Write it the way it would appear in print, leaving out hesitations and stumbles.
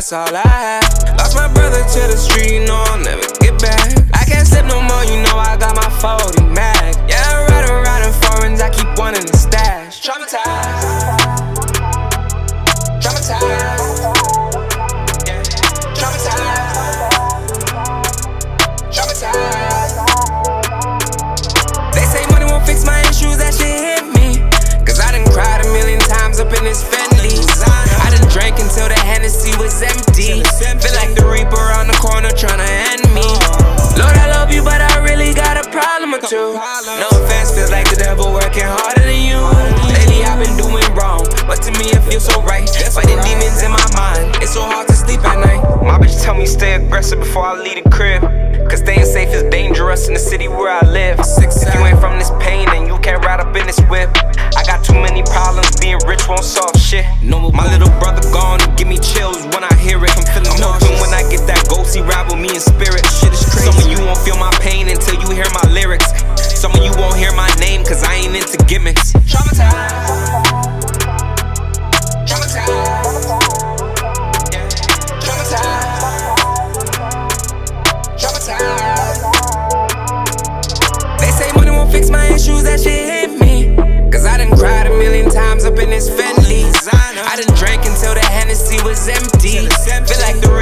that's all I have. Lost my brother to the street, you know I'll never get back. I can't slip no more, you know I got my 40 mag. Yeah, I ride around in foreigns, I keep wanting to stash. Traumatized. Traumatized. Yeah. Traumatized. Traumatized. They say money won't fix my issues, that shit hit me. Cause I done cried a million times up in this Fendi. I done drank until the Hennessy was empty. Feel like the Reaper on the corner tryna end me. Lord, I love you, but I really got a problem or two. No offense, feels like the devil working harder than you. Lately I've been doing wrong, but to me it feels so right. Fighting demons in my mind, it's so hard to sleep at night. My bitch tell me stay aggressive before I leave the crib, cause staying safe is dangerous in the city where I live. If you ain't from this pain, then you can't ride up in this whip. I got too many problems, being rich won't solve shit. My little brother gone and give me chills when I hear it. I'm hoping when I get that ghost, he ride with me in spirit. Shit is crazy. Some of you won't feel my pain until you hear my lyrics. Some of you won't hear my name cause I ain't into gimmicks. Traumatized. Traumatized. Yeah. Traumatized. Traumatized. They say money won't fix my issues, that shit hit me. Cause I done cried a million times up in this Fendi. I done drank until the Hennessy was empty. Feel like the